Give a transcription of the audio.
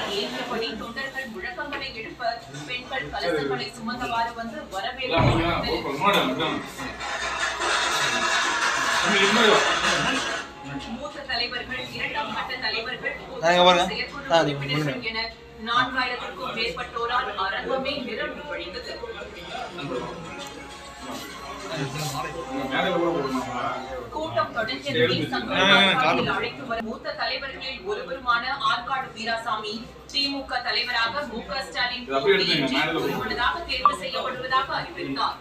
ஏற்றபடி தொண்டர்கள் முழக்கங்களை எழுப்ப பெண்கள் கலசங்களை சுமந்தவாறு வந்து வரவேற்பு. மூத்த தலைவர்கள், இரண்டாம் கட்ட தலைவர்கள், செயற்குழு உறுப்பினர்கள் என 4000க்கும் மேற்பட்டோரால் அரங்கமே நிரம்பி வழிந்தது. கூட்டம் தொடங்கியதை சங்கத்தில் அழைத்து வரும் மூத்த தலைவர்களில் ஒருவருமான ஆற்காடு வீராசாமி திமுக தலைவராக மு.க. ஸ்டாலின் ஒருமனதாக தேர்வு செய்யப்படுவதாக அறிவித்தார்.